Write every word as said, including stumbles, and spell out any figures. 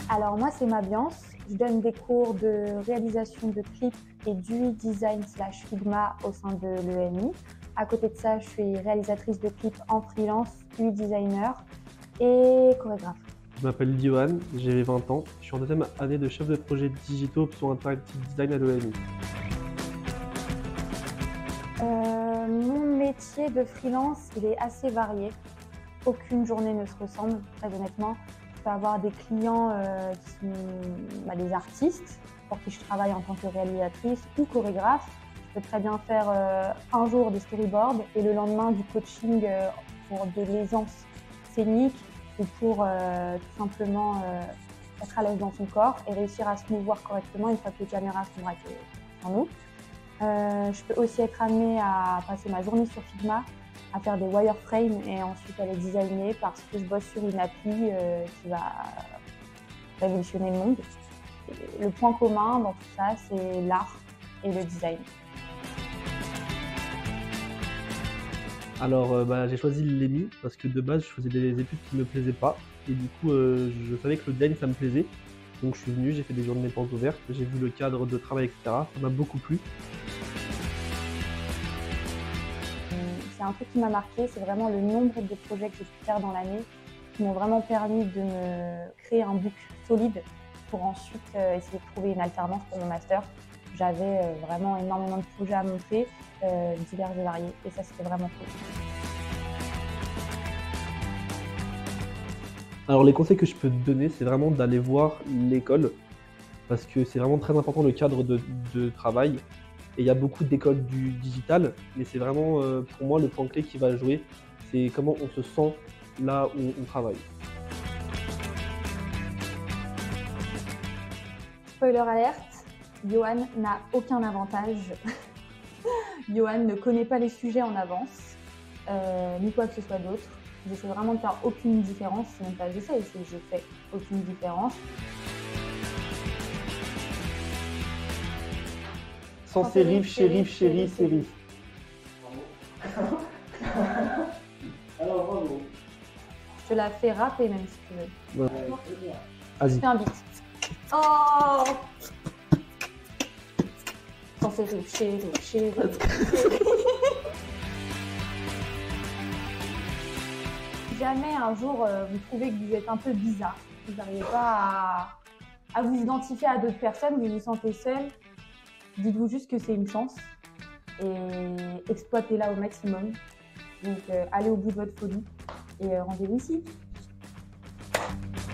Alors moi, c'est Mabiance. Je donne des cours de réalisation de clips et d'U I design slash Figma au sein de l'E M I. À côté de ça, je suis réalisatrice de clips en freelance, U I designer et chorégraphe. Je m'appelle Johan, j'ai vingt ans. Je suis en deuxième année de chef de projet digitaux option interactive design à l'E M I. Euh, mon métier de freelance, il est assez varié. Aucune journée ne se ressemble, très honnêtement. Je peux avoir des clients euh, qui sont bah, des artistes pour qui je travaille en tant que réalisatrice ou chorégraphe. Je peux très bien faire euh, un jour des storyboards et le lendemain du coaching euh, pour de l'aisance scénique ou pour euh, tout simplement euh, être à l'aise dans son corps et réussir à se mouvoir correctement une fois que les caméras sont braquées en nous. Euh, je peux aussi être amenée à passer ma journée sur Figma, à faire des wireframes et ensuite à les designer parce que je bosse sur une appli euh, qui va révolutionner le monde. Et le point commun dans tout ça, c'est l'art et le design. Alors euh, bah, j'ai choisi l'E M I parce que de base je faisais des études qui ne me plaisaient pas et du coup euh, je savais que le design ça me plaisait. Donc je suis venu, j'ai fait des journées portes ouvertes, j'ai vu le cadre de travail et cetera. Ça m'a beaucoup plu. C'est un truc qui m'a marqué, c'est vraiment le nombre de projets que j'ai pu faire dans l'année qui m'ont vraiment permis de me créer un book solide pour ensuite euh, essayer de trouver une alternance pour mon master. J'avais euh, vraiment énormément de projets à monter, euh, divers et variés, et ça c'était vraiment cool. Alors les conseils que je peux te donner, c'est vraiment d'aller voir l'école parce que c'est vraiment très important le cadre de, de travail. Et il y a beaucoup d'écoles du digital, mais c'est vraiment euh, pour moi le point clé qui va jouer, c'est comment on se sent là où on travaille. Spoiler alerte, Johan n'a aucun avantage. Johan ne connaît pas les sujets en avance, euh, ni quoi que ce soit d'autre. J'essaie vraiment de faire aucune différence, c'est même pas j'essaie, c'est je fais aucune différence. Sans sérif, shérif, chéri, sérif. Alors bravo. Je te la fais rapper même si tu veux. Ouais. Je fais un beat. Oh Sans sérif, shérif, chéri. Si jamais un jour euh, vous trouvez que vous êtes un peu bizarre, vous n'arrivez pas à, à vous identifier à d'autres personnes, vous vous sentez seul, dites-vous juste que c'est une chance et exploitez-la au maximum. Donc euh, allez au bout de votre folie et euh, rendez-vous ici.